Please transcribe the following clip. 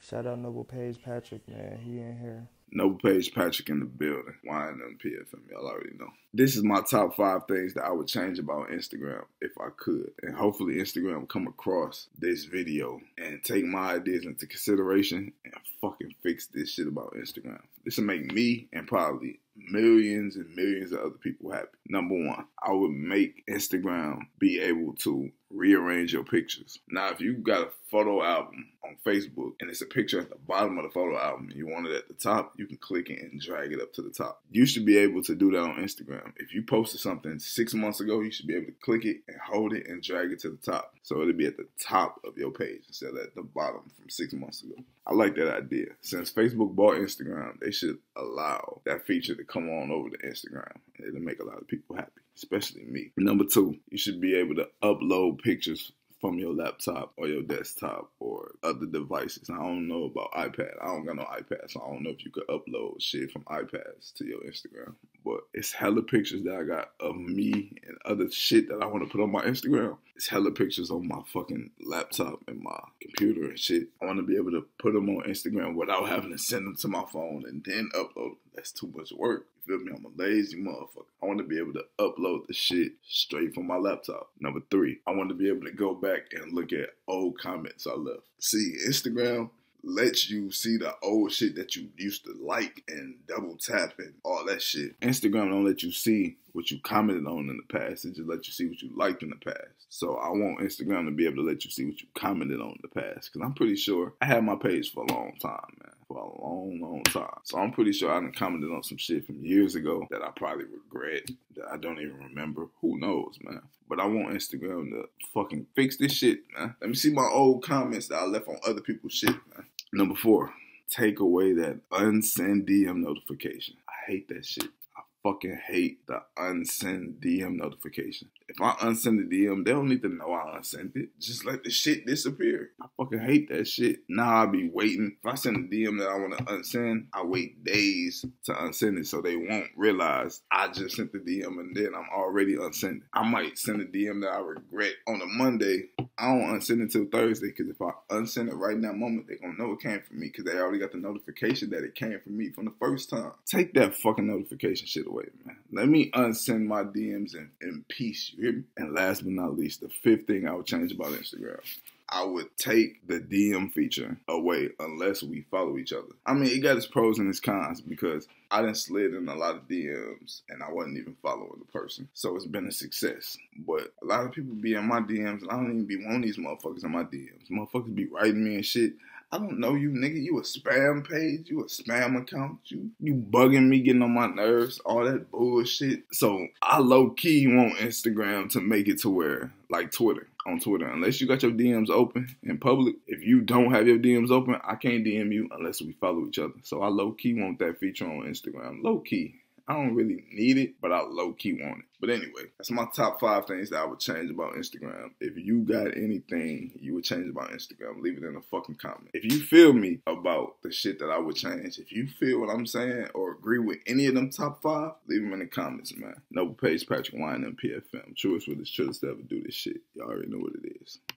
Shout out Noble Page Patrick, man. He in here. Noble Page Patrick in the building. YNM PFM, y'all already know. This is my top 5 things that I would change about Instagram if I could. And hopefully Instagram will come across this video and take my ideas into consideration and fucking fix this shit about Instagram. This will make me and probably millions and millions of other people happy. Number 1, I would make Instagram be able to rearrange your pictures. Now, if you got a photo album on Facebook and it's a picture at the bottom of the photo album and you want it at the top, you can click it and drag it up to the top. You should be able to do that on Instagram. If you posted something 6 months ago, you should be able to click it and hold it and drag it to the top. So it'll be at the top of your page instead of at the bottom from 6 months ago. I like that idea. Since Facebook bought Instagram, they should allow that feature to come on over to Instagram. And it'll make a lot of people happy, especially me. Number 2, you should be able to upload pictures from your laptop or your desktop or other devices. I don't know about iPad. I don't got no iPad, so I don't know if you could upload shit from iPads to your Instagram. But it's hella pictures that I got of me and other shit that I want to put on my Instagram. It's hella pictures on my fucking laptop and my computer and shit. I want to be able to put them on Instagram without having to send them to my phone and then upload them. That's too much work. You feel me? I'm a lazy motherfucker. I want to be able to upload the shit straight from my laptop. Number 3, I want to be able to go back and look at old comments I left. See, Instagram lets you see the old shit that you used to like and double tap and all that shit. Instagram don't let you see what you commented on in the past. It just lets you see what you liked in the past. So I want Instagram to be able to let you see what you commented on in the past. Because I'm pretty sure I had my page for a long time, man. For a long, long time. So I'm pretty sure I done commented on some shit from years ago that I probably regret, that I don't even remember. Who knows, man? But I want Instagram to fucking fix this shit, man. Let me see my old comments that I left on other people's shit, man. Number 4, take away that unsend DM notification. I hate that shit. I fucking hate the unsend DM notification. If I unsend the DM, they don't need to know I unsent it. Just let the shit disappear. I fucking hate that shit. Now I'll be waiting. If I send a DM that I want to unsend, I wait days to unsend it so they won't realize I just sent the DM and then I'm already unsending. I might send a DM that I regret on a Monday. I don't unsend it till Thursday because if I unsend it right in that moment, they're going to know it came from me because they already got the notification that it came from me from the first time. Take that fucking notification shit away, man. Let me unsend my DMs in peace. You hear me? And last but not least, the 5th thing I would change about Instagram. I would take the DM feature away unless we follow each other. I mean, it got its pros and its cons because I done slid in a lot of DMs and I wasn't even following the person. So it's been a success. But a lot of people be in my DMs and I don't even be wanting these motherfuckers in my DMs. Motherfuckers be writing me and shit. I don't know you, nigga. You a spam page. You a spam account. You bugging me, getting on my nerves. All that bullshit. So I low-key want Instagram to make it to where, like Twitter. On Twitter, unless you got your DMs open in public, if you don't have your DMs open, I can't DM you unless we follow each other. So I low-key want that feature on Instagram. Low-key. I don't really need it, but I low-key want it. But anyway, that's my top 5 things that I would change about Instagram. If you got anything you would change about Instagram, leave it in a fucking comment. If you feel me about the shit that I would change, if you feel what I'm saying or agree with any of them top 5, leave them in the comments, man. Noble Page Patrick, YNM PFM. Truest with his truest to ever do this shit. Y'all already know what it is.